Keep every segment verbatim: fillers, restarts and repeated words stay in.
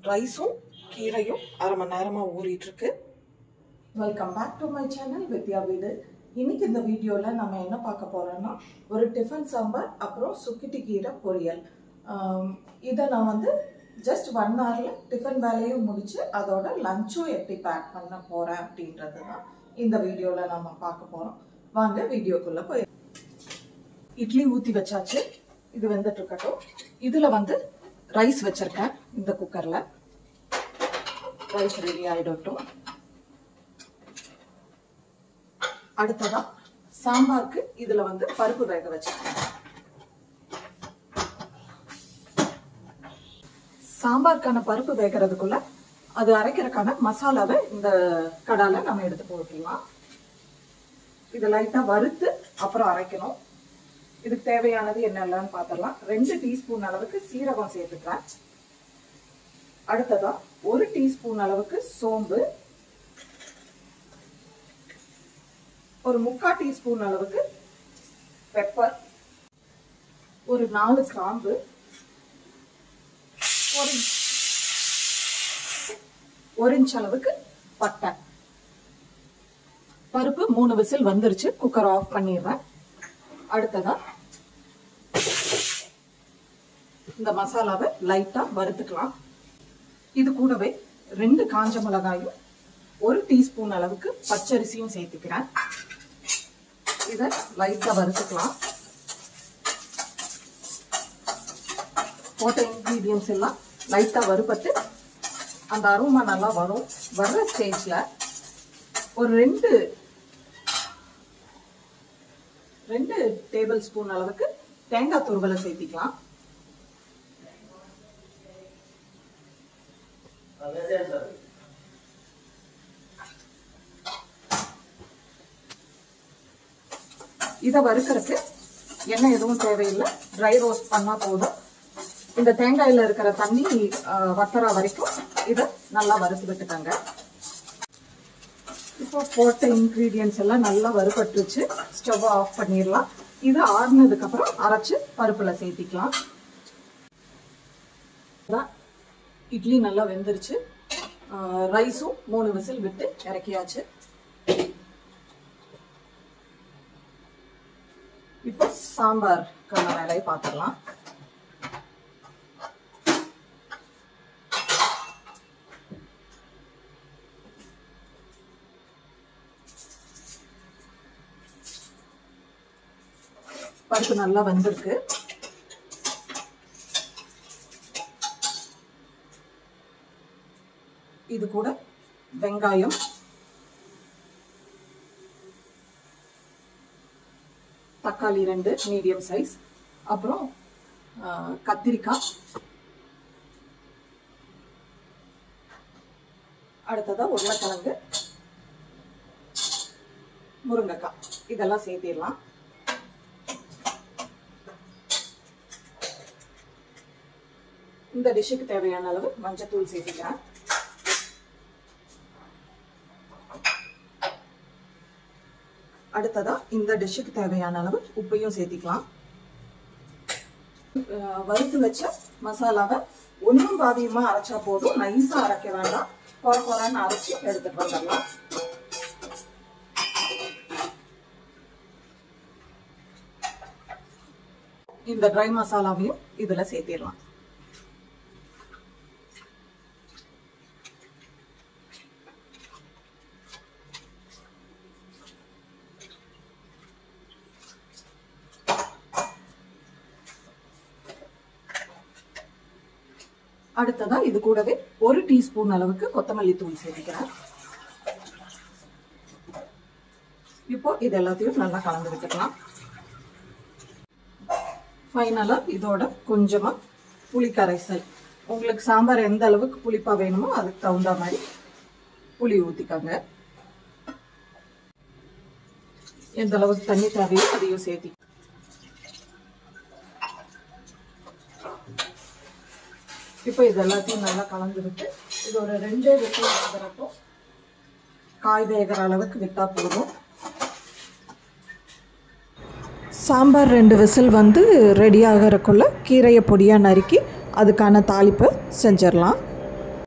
ரைஸும் கீரையும் அரை மணி நேரமா ஊறிட்டு இருக்கு. Welcome back to my channel Vidya வீடு. இன்னைக்கு இந்த வீடியோல நம்ம என்ன பார்க்க போறோம்னா ஒரு டிஃபன் சாம்பார் அப்புறம் சுக்கிட்டி கீரை பொரியல். இதை நான் வந்து ஜஸ்ட் ஒன் ஹவர்ல டிஃபன் வேலையும் முடிச்சு அதோட லஞ்சும் எப்படி பேக் பண்ண போறேன் அப்படின்றது தான் இந்த வீடியோல நம்ம பார்க்க போறோம். வாங்க வீடியோக்குள்ள போய். இட்லி ஊத்தி வச்சாச்சு, இது வெந்துட்டு இருக்கட்டும். இதுல வந்து ரைஸ் வச்சிருக்கேன். இந்த குக்கர்ல ரைஸ் ரெடி ஆயிடட்டும். அடுத்ததா சாம்பாருக்கு இதுல வந்து பருப்பு வேக வச்சிருக்கேன். சாம்பாருக்கான பருப்பு வேகிறதுக்குள்ள அது அரைக்கிறதுக்கான மசாலாவை இந்த கடால நம்ம எடுத்து போட்டுக்கலாம். இது லைட்டா வறுத்து அப்புறம் அரைக்கணும். இதுக்கு தேவையானது என்னென்னு பார்த்துடலாம். ரெண்டு டீஸ்பூன் அளவுக்கு சீரகம் சேர்த்துக்கிறேன். அடுத்ததா ஒரு டீஸ்பூன் அளவுக்கு சோம்பு, ஒரு முக்கால் டீஸ்பூன் அளவுக்கு பெப்பர், ஒரு நாலு கிராம்பு, ஒரு ஒரு இன்ச் அளவுக்கு பட்டை. பருப்பு மூணு விசில் வந்துருச்சு, குக்கர் ஆஃப் பண்ணிடுறேன். அடுத்ததா இந்த மசாலாவை லைட்டா வறுத்துக்கலாம். இது கூடவே ரெண்டு காஞ்ச மிளகாயும் ஒரு டீஸ்பூன் அளவுக்கு பச்சரிசியும் சேர்த்துக்கிறேன். இதை லைட்டா வறுத்துக்கலாம். போட்ட இன்கிரீடியன்ஸ் எல்லாம் லைட்டா வறுபட்டு அந்த அரோமா நல்லா வரும். வர்ற ஸ்டேஜ்ல ஒரு ரெண்டு ரெண்டு டேபிள் ஸ்பூன் அளவுக்கு தேங்காய் துருவலை சேர்த்திக்கலாம். இதை வறுக்கிறதுக்கு எண்ணெய் எதுவும் தேவையில்லை, ட்ரை ரோஸ்ட் பண்ணா போதும். இந்த தேங்காயில இருக்கிற தண்ணி வத்தற வரைக்கும் இதை நல்லா வறுத்து விட்டுட்டாங்க. இப்போ போட்ட இன்கிரீடியன்ஸ் எல்லாம் நல்லா வறுபட்டுருச்சு. ஸ்டவ் ஆஃப் பண்ணிடலாம். இது ஆறுனதுக்கு அப்புறம் அரைச்சு பருப்புல சேர்த்திக்கலாம். இட்லி நல்லா வெந்துருச்சு. ரைஸும் மூணு விசில் விட்டு இறக்கியாச்சு. இப்போ சாம்பார் வேலையை பார்த்துடலாம். பருப்பு நல்லா வந்திருக்கு. இது கூட வெங்காயம், தக்காளி ரெண்டு மீடியம் சைஸ், அப்புறம் கத்திரிக்காய், அடுத்ததா உருளைக்கிழங்கு, முருங்கைக்காய் இதெல்லாம் சேர்த்திடலாம். இந்த டிஷ்ஷுக்கு தேவையான அளவு மஞ்சத்தூள் சேர்த்துக்கிறேன். அடுத்ததா இந்த டிஷ்ஷுக்கு தேவையான அளவு உப்பையும் சேர்த்திக்கலாம். வறுத்து வச்ச மசாலாவை ஒன்றும் பாதியமா அரைச்சா போதும், நைஸா அரைக்க வேண்டாம். குறை குறைன்னு அரைச்சி எடுத்துட்டு வந்துடலாம். இந்த ட்ரை மசாலாவையும் இதுல சேர்த்திடலாம். அடுத்ததா இது கூடவே ஒரு டீஸ்பூன் அளவுக்கு கொத்தமல்லி தூள் சேர்த்துக்கிறேன். இப்போ இது எல்லாத்தையும் நல்லா கலந்து விட்டுக்கலாம். ஃபைனலா இதோட கொஞ்சமா புளி கரைசல், உங்களுக்கு சாம்பார் எந்த அளவுக்கு புளிப்பா வேணுமோ அதுக்கு தகுந்த மாதிரி புளி ஊத்திக்கங்க. எந்த அளவுக்கு தண்ணி தேவையோ அதையும் சேர்த்தி இப்போ இது எல்லாத்தையும் நல்லா கலந்து விட்டு இது ஒரு ரெண்டே விசில் வந்துடட்டும். காய் வேகிற அளவுக்கு விட்டா போதும். சாம்பார் ரெண்டு விசில் வந்து ரெடி ஆகிறக்குள்ள கீரையை பொடியாக நறுக்கி அதுக்கான தாளிப்பை செஞ்சிடலாம்.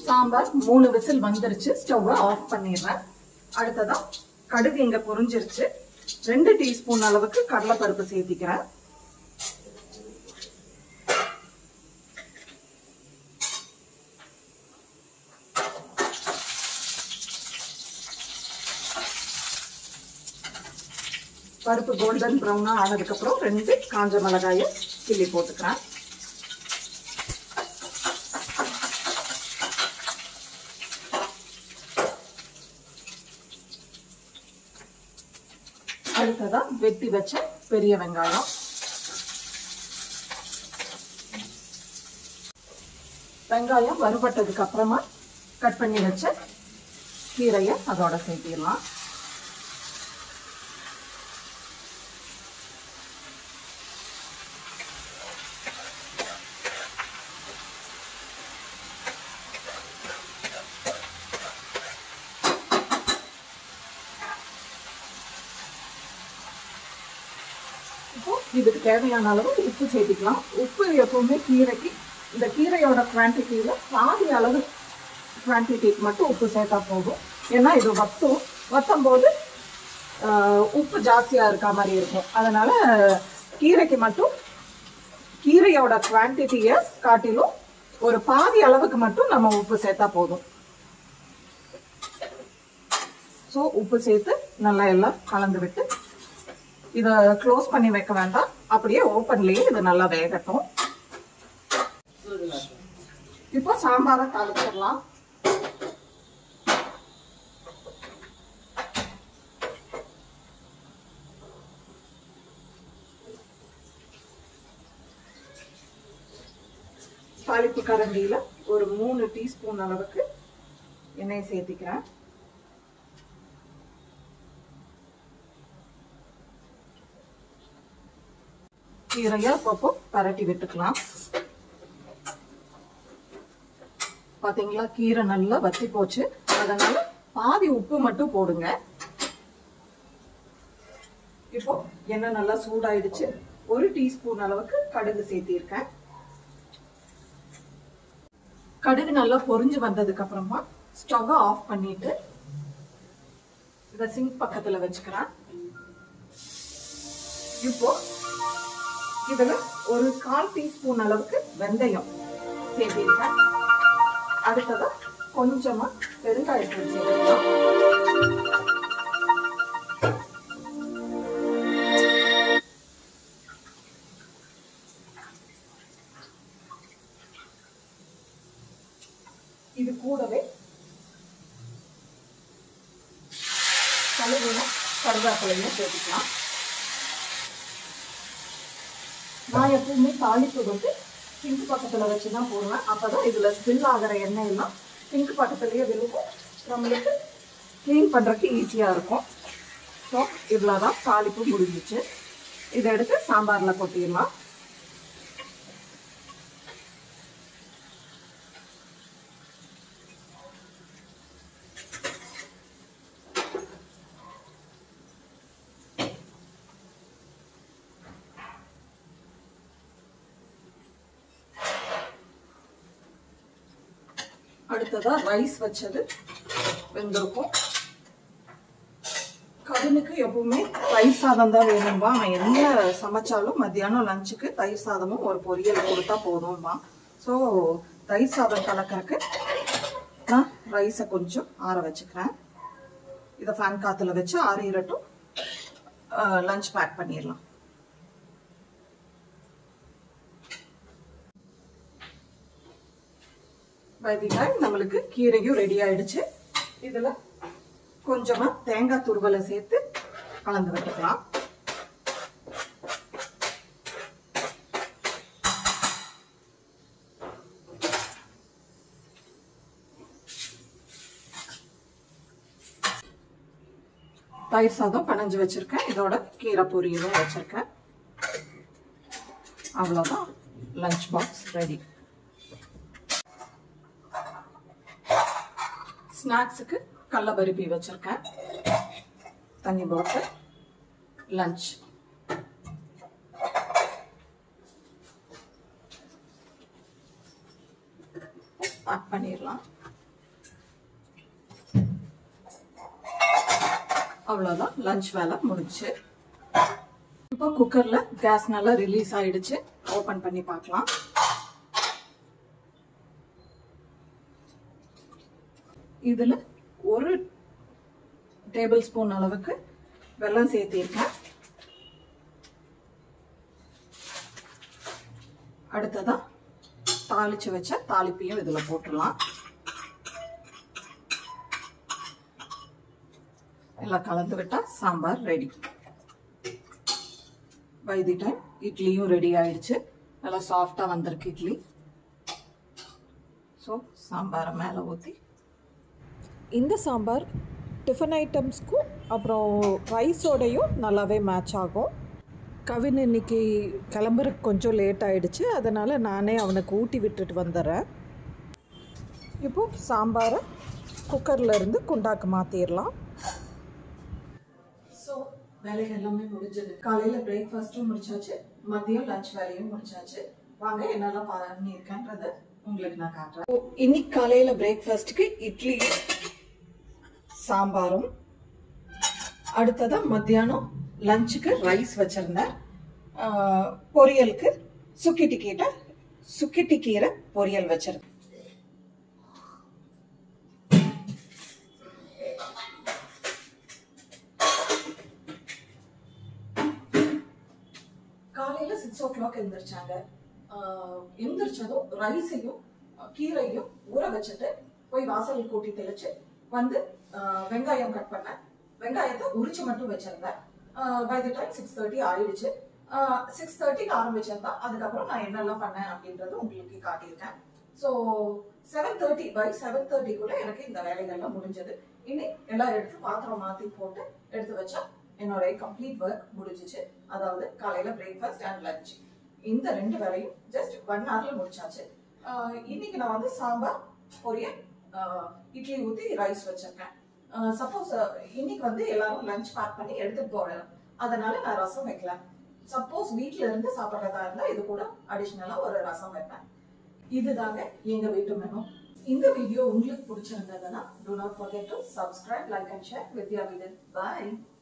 சாம்பார் மூணு விசில் வந்துருச்சு. ஸ்டவ் ஆஃப் பண்ணிடுறேன். அடுத்ததா கடுகு இங்க பொரிஞ்சிருச்சு. ரெண்டு டீஸ்பூன் அளவுக்கு கடலைப்பருப்பு சேர்த்திக்கிறேன். பருப்பு கோல்டன் ப்ரௌனா ஆனதுக்கு அப்புறம் ரெண்டு காஞ்ச மிளகாயை கிள்ளி போட்டுக்கிறேன். அடுத்ததா வெட்டி வச்ச பெரிய வெங்காயம், வெங்காயம் வறுபட்டதுக்கு அப்புறமா கட் பண்ணி வச்ச கீரையை அதோட சேர்த்திடலாம். இதுக்கு தேவையான அளவு உப்பு சேர்த்துக்கலாம். உப்பு எப்பவுமே கீரைக்கு இந்த கீரையோட குவான்டிட்டியில பாதி அளவு குவான்டிட்டிக்கு மட்டும் உப்பு சேர்த்தா போதும். ஏன்னா இது வத்தும் வத்தும் போது உப்பு ஜாஸ்தியா இருக்க மாதிரி இருக்கும். அதனால கீரைக்கு மட்டும் கீரையோட குவான்டிட்டியை காட்டிலும் ஒரு பாதி அளவுக்கு மட்டும் நம்ம உப்பு சேர்த்தா போதும். ஸோ உப்பு சேர்த்து நல்லா எல்லாம் கலந்து விட்டு இதை க்ளோஸ் பண்ணி வைக்க வேண்டாம். அப்படியே ஓப்பன்லயே இது நல்லா வேகட்டும். இப்போ சாம்பாரை தாளிச்சிடலாம். தாளிப்பு கரண்டியில ஒரு மூணு டீஸ்பூன் அளவுக்கு எண்ணெய் சேர்த்திக்கிறேன். கீரையா அப்பப்போ பரட்டி விட்டுக்கலாம். பாத்தீங்களா, கீரை நல்லா வத்தி போச்சு. அதனால பாதி உப்பு மட்டும் போடுங்க. இப்போ எண்ணெய் நல்லா சூடாயிடுச்சு. ஒரு டீஸ்பூன் அளவுக்கு கடுகு சேர்த்திருக்கேன். கடுகு நல்லா பொரிஞ்சு வந்ததுக்கு அப்புறமா ஸ்டவ் ஆஃப் பண்ணிட்டு இத சிங்க் பக்கத்துல வச்சுக்கிறேன். இப்போ இதுல ஒரு கால் டீஸ்பூன் அளவுக்கு வெந்தயம் சேர்த்திருக்கேன். அடுத்ததா கொஞ்சமா பெருங்காயத்தூள் சேர்த்துக்கலாம். இது கூடவே கழுவின கருவேப்பிலையும் சேர்த்துக்கலாம். நான் எப்பவுமே தாளிப்பு வந்து சிங்க் பக்கத்துல வச்சுதான் போடுவேன். அப்பதான் இதுல ஸ்பில் ஆகிற எண்ணெய் எல்லாம் சிங்க் பக்கத்துலயே விழுகும். நம்மளுக்கு கிளீன் பண்றதுக்கு ஈஸியா இருக்கும். ஸோ இவ்வளவுதான் தாளிப்பு முடிஞ்சிச்சு. இதை எடுத்து சாம்பார்ல கொட்டிடலாம். அடுத்ததா ரைஸ் வச்சது வெந்திருக்கும். கவினுக்கு எப்பவுமே தயிர் சாதம் தான் வேணும்பா. அவன் என்ன சமைச்சாலும் மத்தியானம் லஞ்சுக்கு தயிர் சாதமும் ஒரு பொரியல் கொடுத்தா போதும்பா. ஸோ தயிர் சாதம் கலக்கறக்கு நான் ரைஸை கொஞ்சம் ஆற வச்சுக்கிறேன். இதை ஃபேன் காத்துல வச்சு ஆறிரட்டும். லஞ்ச் பேக் பண்ணிடலாம். பை தி டைம் நம்மளுக்கு கீரையும் ரெடி ஆயிடுச்சு. இதுல கொஞ்சமா தேங்காய் துருவலை சேர்த்து கலந்து விட்டுக்கலாம். தயிர் சாதம் பனஞ்சு வச்சிருக்கேன். இதோட கீரை பொரியலும் வச்சிருக்கேன். அவ்வளவுதான், லஞ்ச் பாக்ஸ் ரெடி. ஸ்நாக்ஸுக்கு கடலை பருப்பி வச்சிருக்கேன். தண்ணி பாட்டில், லஞ்ச். பேக் பண்ணிடலாம். அவ்வளோதான், லஞ்ச் வேலை முடிச்சு. இப்போ குக்கரில் கேஸ் நல்லா ரிலீஸ் ஆயிடுச்சு. ஓப்பன் பண்ணி பார்க்கலாம். இதில் ஒரு டேபிள் ஸ்பூன் அளவுக்கு வெல்லம் சேர்த்திருக்கேன். அடுத்ததா தாளிச்சு வச்ச தாளிப்பையும் இதில் போட்டுடலாம். எல்லாம் கலந்து விட்டா sambar ready. By the time இட்லியும் ரெடி ஆயிடுச்சு. நல்லா சாஃப்டாக வந்திருக்கு இட்லி. ஸோ சாம்பாரை மேலே ஊற்றி, இந்த சாம்பார் டிஃபன் ஐட்டம்ஸ்க்கும் அப்புறம் ரைஸோடையும் நல்லாவே மேட்ச் ஆகும். கவின் இன்னைக்கு கிளம்புறதுக்கு கொஞ்சம் லேட் ஆகிடுச்சு, அதனால் நானே அவனுக்கு ஊட்டி விட்டுட்டு வந்துடுறேன். இப்போது சாம்பாரை குக்கரில் இருந்து குண்டாக்கு மாற்றிடலாம். ஸோ வேலைகள் எல்லாமே முடிஞ்சது. காலையில் பிரேக்ஃபாஸ்ட்டும் முடிச்சாச்சு, மதியம் லஞ்ச் வேலையும் முடிச்சாச்சு. வாங்க என்னெல்லாம் பண்ணியிருக்கேன்றதை உங்களுக்கு நான் காட்டுறேன். இன்னைக்கு காலையில் பிரேக்ஃபாஸ்ட்டுக்கு இட்லி சாம்பாரும், அடுத்ததான் மத்தியானம் லஞ்சுக்கு ரைஸ் வச்சிருந்தேன். பொரியலுக்கு சுக்கிட்டி கீரை சுக்கிட்டி கீரை பொரியல் வச்சிருந்தேன். காலையில சிக்ஸ் ஓ கிளாக் எழுந்திரிச்சாங்க. எழுந்திரிச்சதும் ரைஸையும் கீரையும் ஊற வச்சுட்டு போய் வாசல் கூட்டி தெளிச்சு வந்து வெங்காயம் கட் பண்ணேன். வெங்காயத்தை உரிச்சு மட்டும் வச்சிருந்தேன். By the time six thirty ஆயிடுச்சு. சிக்ஸ் தேர்ட்டிக்கு ஆரம்பிச்சிருந்தா அதுக்கப்புறம் நான் என்னெல்லாம் பண்ணேன் அப்படின்றது உங்களுக்கு காட்டியிருக்கேன். ஸோ செவன் தேர்ட்டி பை செவன் தேர்ட்டிக்குள்ள எனக்கு இந்த வேலைகள்லாம் முடிஞ்சது. இனி எல்லாம் எடுத்து பாத்திரம் மாற்றி போட்டு எடுத்து வச்சா என்னோட கம்ப்ளீட் ஒர்க் முடிஞ்சிச்சு. அதாவது காலையில பிரேக்ஃபாஸ்ட் அண்ட் லஞ்ச் இந்த ரெண்டு வேலையும் ஜஸ்ட் ஒன் ஹவர்ல முடிச்சாச்சு. இன்னைக்கு நான் வந்து சாம்பார் பொரியல் இட்லி ஊற்றி ரைஸ் வச்சிருக்கேன். சப்போஸ் இன்னைக்கு வந்து எல்லாரும் லஞ்ச் பேக் பண்ணி எடுத்துட்டு போறேன், அதனால நான் ரசம் வைக்கலாம். சப்போஸ் வீட்டுல இருந்து சாப்பிட்றதா இருந்தா இது கூட அடிஷ்னலா ஒரு ரசம் வைப்பேன். இதுதாங்க எங்க வீட்டு மெனு. இந்த வீடியோ உங்களுக்கு பிடிச்சிருந்ததுன்னா do not forget to subscribe, like and share. Vidhya Veedu. Bye.